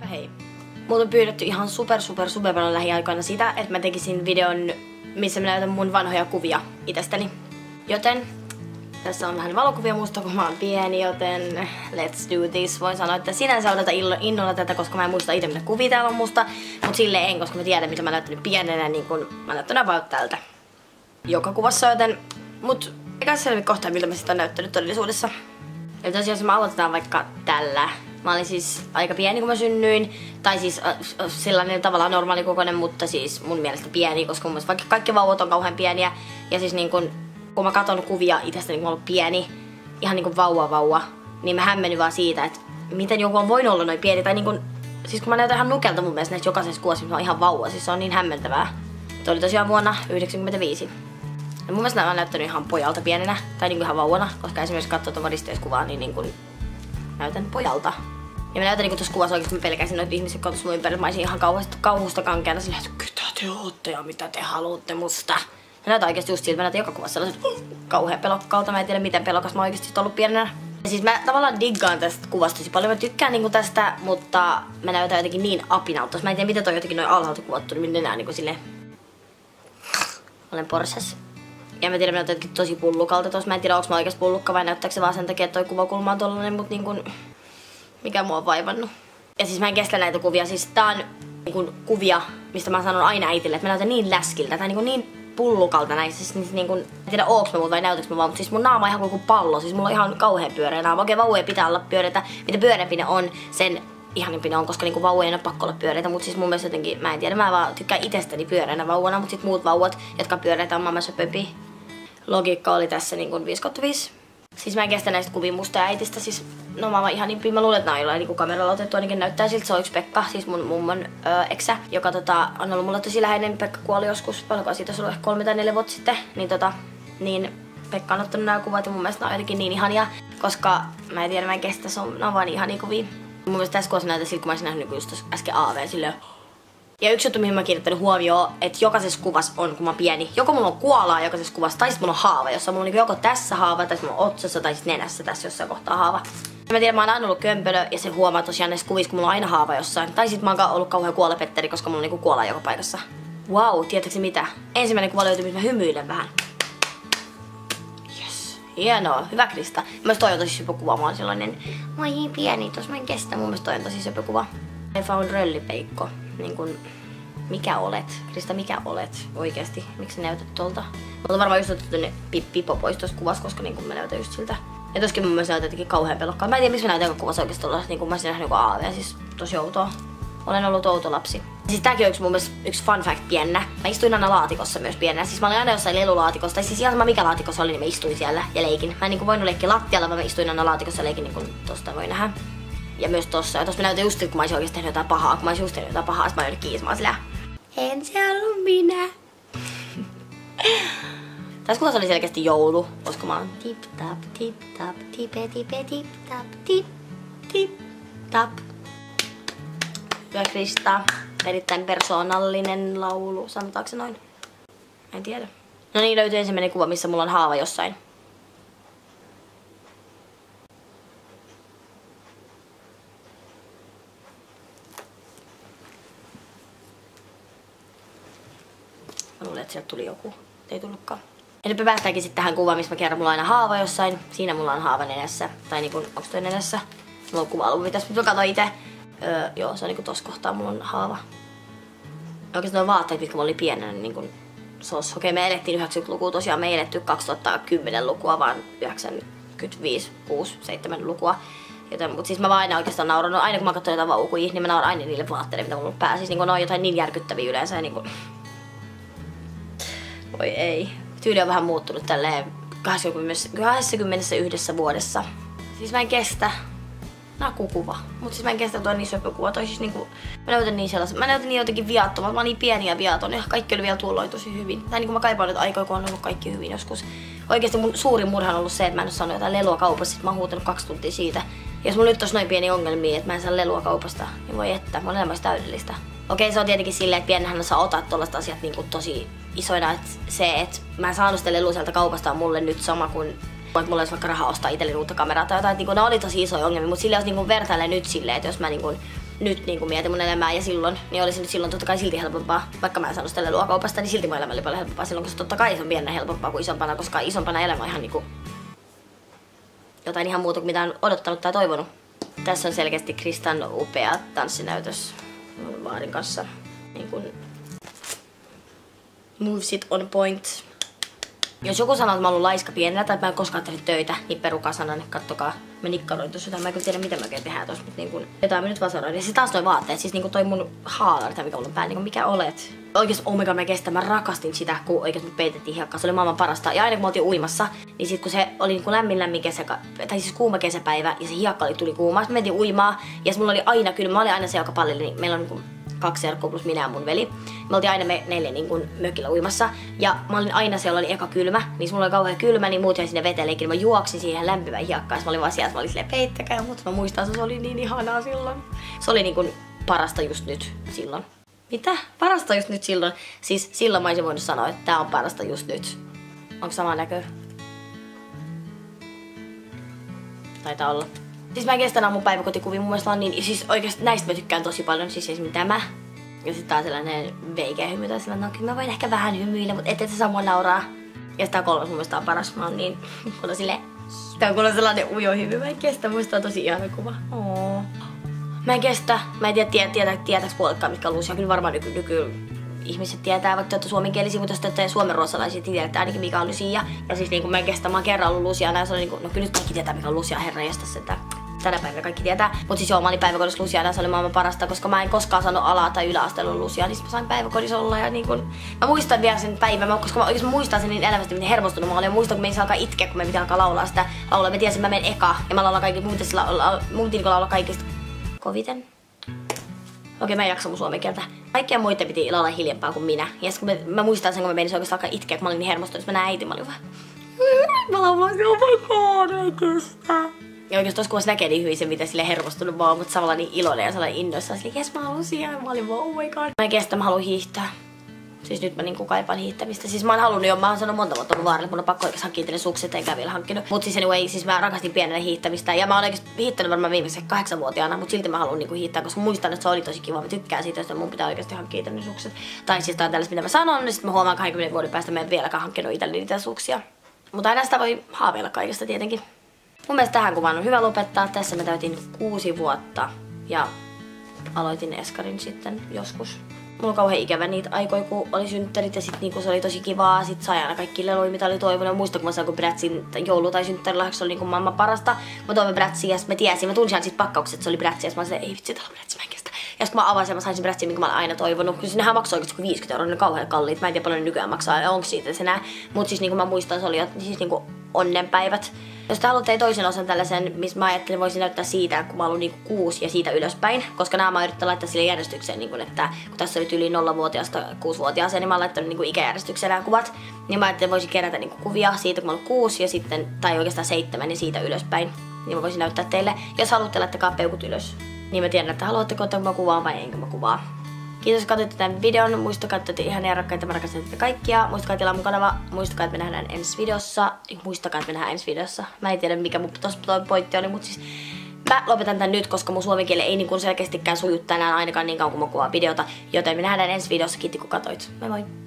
Hei. Mut on pyydetty ihan super paljon lähiaikoina sitä, että mä tekisin videon, missä mä näytän mun vanhoja kuvia itsestäni. Joten tässä on vähän valokuvia musta, kun mä oon pieni, joten let's do this. Voin sanoa, että sinänsä odotan innolla tätä, koska mä en muista itse mitä kuvia täällä on musta. Mut silleen en, koska mä tiedän mitä mä näyttänyt pienenä, niin kun mä näyttänyt about tältä joka kuvassa, joten mut eikä selvi kohtaa, miltä mä sitä on näyttänyt todellisuudessa. Eli tosiaan me aloitetaan vaikka tällä. Mä olin siis aika pieni kun mä synnyin, tai siis sellainen tavallaan normaalikokoinen, mutta siis mun mielestä pieni, koska mun mielestä vaikka kaikki vauvat on kauhean pieniä. Ja siis niin kun mä katon kuvia itsestäni kun mä oon ollut pieni, ihan niinku vauva, niin mä hämmennyin vaan siitä, että miten joku on voinut olla noin pieni. Tai niinku, siis kun mä näytän ihan nukelta mun mielestä näissä jokaisessa kuvassa, mä oon ihan vauva, siis se on niin hämmentävää. Tuo oli tosiaan vuonna 1995. Ja mun mielestä mä oon näyttänyt ihan pojalta pienenä, tai niinku ihan vauvana, koska esimerkiksi katsoo tuon risteyskuvaa, niin niinku näytän pojalta. Ja mä näytän niinku tossa kuvassa oikeesti, mä pelkäsin noita ihmisiä, kun mun ympärillä mä olisin ihan kauhusta kankeana silleen, että ketä te ootte ja mitä te haluatte musta. Mä näytän oikeesti just siltä, mä näytän joka kuvassa sellaiset kauhean pelokkaalta, mä en tiedä miten pelokas mä oikeesti ollut pienenä. Ja siis mä tavallaan diggaan tästä kuvasta tosi paljon, mä tykkään niinku tästä, mutta mä näytän jotenkin niin apinalta. Mä en tiedä miten toi jotenkin noin alhaalta kuvattu, niin nenää niinku silleen. Olen porsas. Ja mä tiedän, mä näytän jotenkin tosi pullukalta tossa. Mä en tiedä, onks mä oikeesti pullukka vai näyttääkö se vaan sen takia, että toi kuvakulma on tollanen, mut niinkun mikä mua on vaivannut. Ja siis mä en kestä näitä kuvia, siis tää on niinkun kuvia, mistä mä sanon aina äitille, että mä näytän niin läskiltä tai niin pullukalta näissä. Siis niinkun, en tiedä ooks mä mut vai näytäks mä vaan, mutta siis mun naama on ihan kuin pallo, siis mulla on ihan kauhean pyöreä naama. Okei, vauvojen pitää olla pyöreitä, mitä pyöreämpi ne on, sen ihanimpi ne on, koska niinku vauvojen on pakko olla pyöreitä, mutta siis mun mielestä jotenkin, mä en tiedä, mä vaan tykkään itsestäni pyöreänä vauvana, mutta sit muut vauvat, jotka on pyöreitä, on maailman söpömpi. Logiikka oli tässä niin kuin 5/5. Siis mä en kestä näistä kuvia musta ja äitistä, siis no mä oon ihanimpi. Mä luulen, että nää on jollain niin kameralla otettu, ainakin näyttää siltä. Se on yksi Pekka, siis mun mummon eksä, joka on ollut mulle tosi läheinen. Pekka kuoli joskus, paljonko siitä olisi ollut ehkä 3 tai 4 vuotta sitten. Niin Pekka on ottanut nämä kuvat ja mun mielestä nää on jotenkin niin ihania, koska mä en tiedä, mä en kestä, ne on vaan niin ihania kuvia. Mun mielestä tässä kuvassa näyttää siltä, kun mä olisin nähnyt just tossa äsken AV silleen. Ja yksi juttu, mihin mä oon kiinnittänyt huomioon, että jokaisessa kuvassa on, kun mä oon pieni, joko mulla on kuolaa jokaisessa kuvassa, tai sit mulla on haava, jossa mulla on joko tässä haava, tai sit mulla on otsassa, tai sit nenässä tässä jossain kohtaa haava. Ja mä tiedän, mä oon aina ollut kömpelö, ja se huomaa tosiaan näissä kuvissa, kun mulla on aina haava jossain. Tai sit mä oon ollut kauhean kuolepetteri, koska mulla on niinku kuolaa joka paikassa. Wow, tiedätkö mitä? Ensimmäinen kuva löytyy, missä mä hymyilen vähän. Yes. Hienoa, hyvä Krista. Myös toi on tosi söpö kuva, mä oon sellainen, mä oon pieni, tos mä en kestä, mun mielestä toi on tosi söpö kuva. I found röllipeikko. Niin kun, mikä olet? Krista, mikä olet? Oikeesti? Miksi sä näytät tolta? Mutta varmaan just otettu ne Pippo pois tosta kuvassa, koska niin mä näytän just siltä. Ja toskin mun mielestä näytän jotenkin kauhean pelokkaan. Mä en tiedä, miksi mä näytän joka kuvassa oikeesti tolla, niin kun mä olisin nähnyt joku AV, siis tosi outoa. Olen ollut outo lapsi. Siis tääkin on mun mielestä yksi fun fact piennä. Mä istuin aina laatikossa myös piennä. Siis mä olin aina jossain lelulaatikossa, tai siis ihan sama mikä laatikossa oli, niin mä istuin siellä ja leikin. Mä en niin voinut leikkiä lattialla, vaan mä istuin aina laatikossa ja leikin, niin kuin tosta voi nähdä. Ja myös tossa. Ja tossa mä näytän just kun mä olisin oikeesti tehnyt jotain pahaa. Kun mä olisin just tehnyt jotain pahaa, sit mä joudun kiinni. Mä oon sillä, en se ollut minä. Tässä kuvassa oli selkeästi joulu, koska mä oon tip tap, tipe tipe tip tap, tip tap. Hyvä Krista. Erittäin persoonallinen laulu, sanotaanko se noin? En tiedä. No niin, löytyy ensimmäinen kuva, missä mulla on haava jossain. Mä luulen, että sieltä tuli joku. Ei tullutkaan. Ja nyt me päästäänkin sitten tähän kuvaan, missä mä kerron, mulla on aina haava jossain. Siinä mulla on haava nenässä. Tai niinku, onks toi nenässä? Mulla on kuva-albu, mitäs mä katsoin ite. Joo, se on niinku tossa kohtaa mulla on haava. Oikeesti noin vaatteet, mitkä mulla oli pienenä, niin niinku sos. Okei, me elettiin 90-lukua, tosiaan me ei eletty 2010-lukua, vaan 95, 6, 7 lukua. Joten, mut siis mä vaan aina oikeastaan nauranut, aina kun mä katson jotain vaukuja, niin mä nauran aina niille vaatteille, mitä mulla on päässä. Siis niinku ne on jotain niin järkyttäviä yleensä ja niinku. Voi ei. Tyyli on vähän muuttunut tälleen 21 vuodessa. Siis mä en kestä nakukuva. Mut siis mä en kestä toi niin söpökuva. Toi siis niinku, mä näytän niin sellaisen. Mä näytän niin jotenkin viattomalta. Mä oon niin pieni ja viaton ja kaikki oli vielä tuolloin tosi hyvin. Tai niinku mä kaipaan nyt aikaa, kun on ollut kaikki hyvin joskus. Oikeesti mun suurin murha on ollut se, että mä en oo saanut jotain lelua kaupassa. Sit mä oon huutanut 2 tuntia siitä. Ja jos mulla nyt olisi noin pieni ongelmia, että mä en saa lelua kaupasta, niin voi että, mun elämä olisi täydellistä. Okei, se on tietenkin silleen, että pienenhän saa ottaa tollaista asiat niinku tosi isoina, että se, että mä en saanut sitä lelua sieltä kaupasta on mulle nyt sama kuin että mulla olisi vaikka rahaa ostaa itselleni uutta kameraa tai jotain, että niinku, ne oli tosi isoja ongelmia, mutta silleen jos niinku vertailee nyt silleen, että jos mä niinku nyt niin mietin mun elämää ja silloin, niin olisi nyt silloin totta kai silti helpompaa. Vaikka mä en saanut sitä luokaupasta, niin silti mun elämä oli paljon helpompaa silloin, koska totta kai se on pienenä helpompaa kuin isompana, koska isompana elämä on ihan niinku jotain ihan muuta kuin mitä on odottanut tai toivonut. Tässä on selkeästi Kristan upea tanssinäytös Vaarin kanssa. Niin kun moves it on point. Jos joku sanoo, että mä oon ollut laiska pienenä tai että mä en koskaan tehnyt töitä, niin perukaa sanan, kattokaa. Mä nikkaroin tuossa jotain, mä en tiedä mitä mä oikein tehdään tossa, mutta niin jotain mä nyt vasaroin. Ja siis taas noi vaatteet, siis niinku toi mun haalari tai mikä mulla on päällä, niin mikä olet. Oikeesti oh my god, mä kestän, mä rakastin sitä, kun oikeesti mut peitettiin hiekkaan. Se oli maailman parasta. Ja aina kun mä oltiin uimassa, niin sit kun se oli niinku lämmin tai siis kuuma kesäpäivä ja se hiekka tuli kuumaa, sit me mentiin uimaan ja mulla oli aina kyllä, mä olin aina se, joka palleli, niin meillä on niinku 2 serkkua plus minä ja mun veli. Me oltiin aina me 4 niin kuin mökillä uimassa. Ja mä olin aina se, jolla oli eka kylmä. Niin mulla oli kauhean kylmä, niin muut jäi sinne veteen leikin. Mä juoksin siihen lämpimään hiekkaan. Mä olin vaan sieltä, mä olin silleen peittäkää. Mutta mä muistan, se oli niin ihanaa silloin. Se oli niin kuin parasta just nyt silloin. Mitä? Parasta just nyt silloin? Siis silloin mä olisin voinut sanoa, että tää on parasta just nyt. Onko sama näkö? Taitaa olla. Siis mä en kestä mun päiväkotikuvia, mun mielestä on niin, siis oikeesti näistä mä tykkään tosi paljon, siis esimerkiksi tämä. Ja sit tää on sellainen veikeä hymy, tai sellainen, no kyllä mä voin ehkä vähän hymyillä, mutta ettei se saa mua nauraa. Ja sit tää 3 mun mielestä on paras, mä oon niin, kun on silleen, tää on sellainen ujo hymy, mä en kestä, muista on tosi ihana kuva. Oo. Mä en kestä, mä en tiedä tietääks puoletkaan mitkä on Lucia, kyllä varmaan ihmiset tietää, vaikka te olette suomenkielisiä, mutta jos te olette suomenruotsalaisia, niin tiedätte ainakin mikä on Lucia. Ja siis niinku mä en kestä, mä oon kerran ollut Luciana ja se oli niinku, no kyllä nyt kaikki tietää mikä on Lucia, herra jästä sitä. Tänä päivänä kaikki tietää. Mut siis joo, mä olin päiväkodissa Luciana ja se oli maailman parasta, koska mä en koskaan saanut ala- tai yläasteella Lucia, niin mä sain päiväkodissa olla ja niinku mä muistan vielä sen päivän, koska mä muistan sen niin elävästi, miten hermostunut mä olin. Ja muistan, kun me ei saa alkaa itkeä, kun me pitää alkaa laulaa sitä laulaa. Mä tiesin, mä menen eka ja mä laulan kaikki, mun piti laulaa kaikista koviten. Okei, mä en jaksa mun suomen kieltä. Kaikkien muiden piti laulaa hiljempaa kuin minä. Ja kun mä muistan sen, kun mä menin se oikeastaan alkaa itkeä, kun mä olin niin hermostunut. Mä näin äiti, mä olin vaan mä laulan, oh my god, ei kestä. Ja oikeesti tossa kuvassa näkee niin hyvin sen, miten silleen hermostunut mä oon, mutta samalla niin iloinen ja sellainen innoissaan. Silleen, jes mä haluun siihen. Mä olin vaan, oh my god. Mä en kestä, mä haluun hiihtää. Siis nyt mä niinku kaipaan hiihtämistä. Siis mä oon halunnut jo, mä oon sanonut monta vuotta mun vaarille, mun on pakko oikeesti hankkia ne sukset, enkä vielä hankkinut. Mut siis anyway, siis mä rakastin pienenä hiihtämistä. Ja mä oon oikeesti hiihtänyt varmaan viimeisen 8-vuotiaana, mut silti mä haluun niinku hiihtää, koska muistan, että se oli tosi kiva. Mä tykkään siitä, että mun pitää oikeesti hankkia ne sukset. Tai siis tää on tällaista, mitä mä sanon, niin sit mä huomaan 20 vuoden päästä, mä en vieläkään hankkinut itselleni niitä suksia. Mutta aina sitä voi haaveilla kaikesta tietenkin. Mun mielestä tähän kuvaan on hyvä lopettaa. Tässä mä täytin 6 vuotta ja aloitin eskarin sitten joskus. Mulla on kauhean ikävä niitä aikoja, kun oli synttärit ja sit niinku se oli tosi kivaa. Sit sai aina kaikki leluja, mitä oli toivonut. Muistan, kun mä sain Brätsin joulu- tai synttärilahjaksi, se oli niinku maailman parasta. Mä toivon Brätsiä ja sit mä tiesin, mä tunsin siitä pakkaukset, että se oli Brätsiä. Ja mä olin silleen, ei vitsi, tää on Brätsi, mä en kestä. Ja sit kun mä avasin, mä sain sen Brätsiä, minkä mä olen aina toivonut. Kyllä nehän maksaa oikeesti 50 €, ne on kauhean kalliit. Mä en tiedä paljon ne nykyään maksaa ja onko siitä se nää. Mut siis niinku mä muistan, se oli siis niinku onnenpäivät. Jos te haluatte toisen osan tällaisen, missä mä ajattelin voisin näyttää siitä, kun mä oon ollut niinku 6 ja siitä ylöspäin. Koska nämä mä yritän laittaa sille järjestykseen, niinku, että kun tässä oli yli 0-vuotiaasta 6-vuotiaaseen, niin mä oon laittanut niinku ikäjärjestykseen nämä kuvat. Niin mä ajattelin, voisin kerätä niinku kuvia siitä, kun mä oon 6 ja sitten, tai oikeastaan 7 ja siitä ylöspäin. Niin mä voisin näyttää teille. Jos haluatte, laittakaa peukut ylös. Niin mä tiedän, että haluatteko, että mä kuvaan vai enkä mä kuvaa. Kiitos, että katsoitte tämän videon. Muistakaa, että olette ihania ja rakkaita. Mä rakastan teitä kaikkia. Muistakaa tilaa mun kanava. Muistakaa, että me nähdään ensi videossa. Mä en tiedä, mikä mun tossa pointti oli, mutta siis mä lopetan tän nyt, koska mun suomen kieli ei niin selkeästikään suju tänään ainakaan niin kauan kuin mä kuvaan videota. Joten me nähdään ensi videossa. Kiitos, kun katsoit. Moi moi!